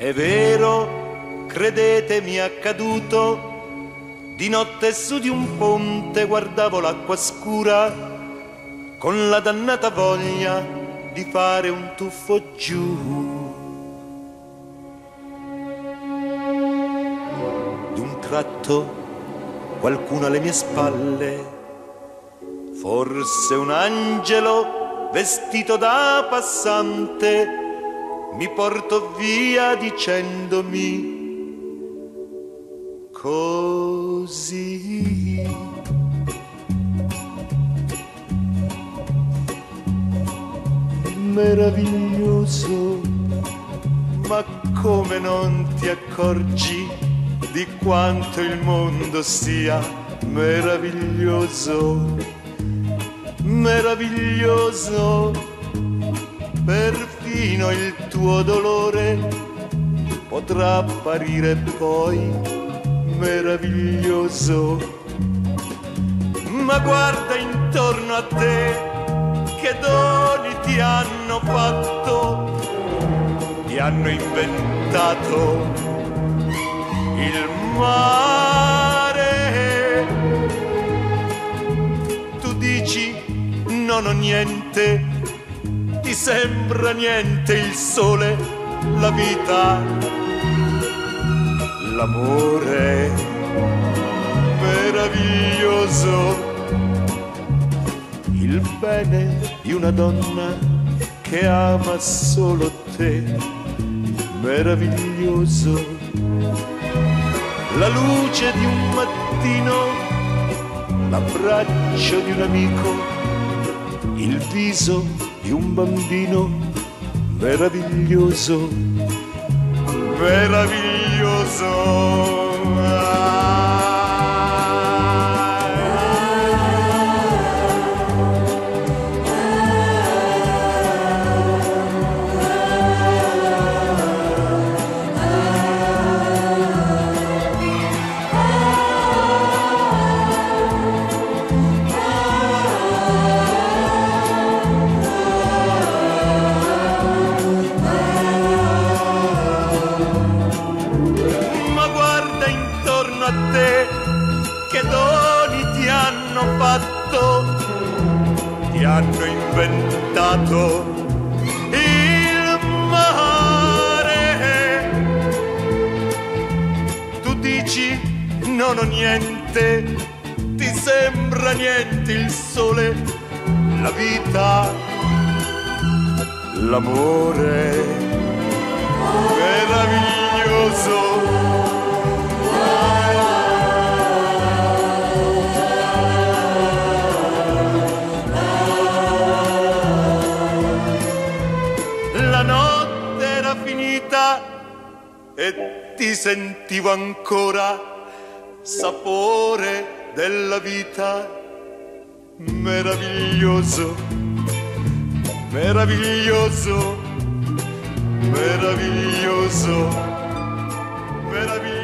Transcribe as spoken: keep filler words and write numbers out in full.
È vero, credetemi, è accaduto. Di notte su di un ponte guardavo l'acqua scura, con la dannata voglia di fare un tuffo giù. D'un tratto qualcuno alle mie spalle, forse un angelo vestito da passante, mi portò via dicendomi così. Meraviglioso, ma come non ti accorgi di quanto il mondo sia meraviglioso, meraviglioso, perfino il tuo dolore potrà apparire poi meraviglioso. Ma guarda intorno a te, che doni ti hanno fatto, ti hanno inventato il mare. Tu dici non ho niente, ti sembra niente il sole, la vita, l'amore meraviglioso, il bene di una donna che ama solo te, meraviglioso, la luce di un mattino, l'abbraccio di un amico, il viso di un bambino, meraviglioso, meraviglioso. Che doni ti hanno fatto, ti hanno inventato il mare. Tu dici non ho niente, ti sembra niente il sole, la vita, l'amore meraviglioso. La notte era finita e ti sentivo ancora sapore della vita, meraviglioso, meraviglioso, meraviglioso, meraviglioso.